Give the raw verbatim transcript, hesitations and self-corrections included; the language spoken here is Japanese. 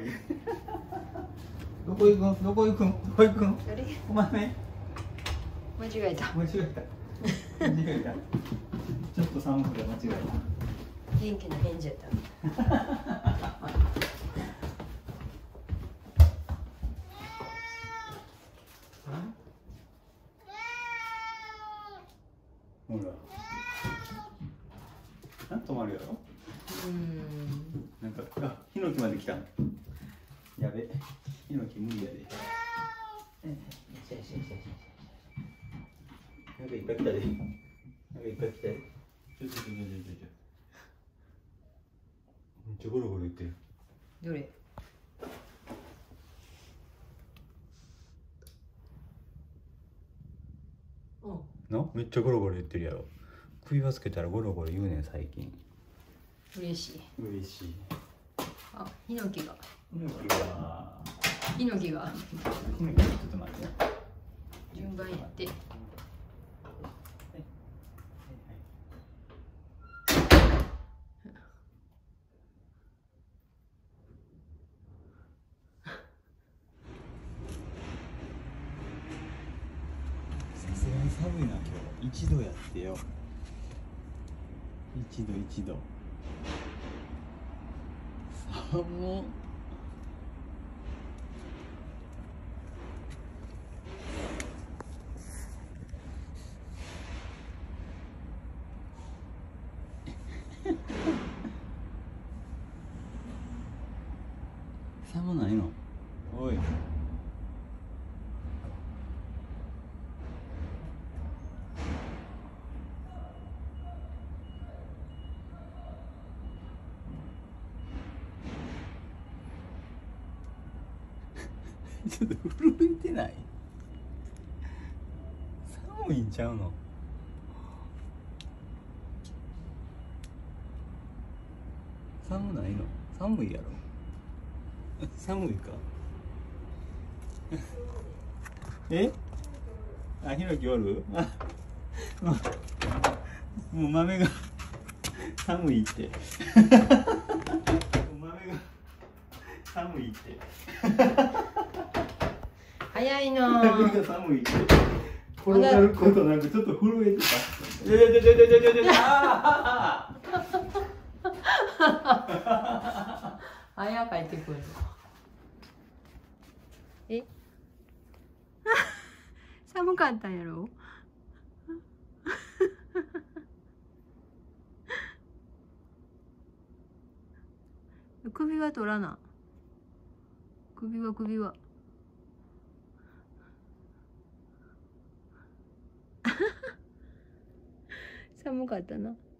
いどこ行くんどこ行くんどこ行くんお前ね間違えた間違えた間違えたちょっと寒くて間違えた元気な返事やったほらなん止まるやろうんなんかあヒノキまで来たやべヒノキ無理やでよしよしよしよしなんかいっぱい来たでなんかいっぱい来たでちょちょちょちょちょちょめっちゃゴロゴロ言ってるどれのめっちゃゴロゴロ言ってるやろ首輪つけたらゴロゴロ言うねん最近嬉しい嬉しいあヒノキがヒノキがヒノキがヒノキちょっと待って順番やってさすがに寒いな今日一度やってよ一度一度寒っ寒ないのおいちょっと震えてない寒いんちゃうの寒ないの寒いやろ寒いかえあひろきおるあもうもう豆が寒いってもう豆が寒いって早いな豆が寒いって転がることなくちょっと震えてたいやいやいやいやいやいやいやあ早帰ってくるえ寒かったんやろ首は取らな首は首は寒かったな。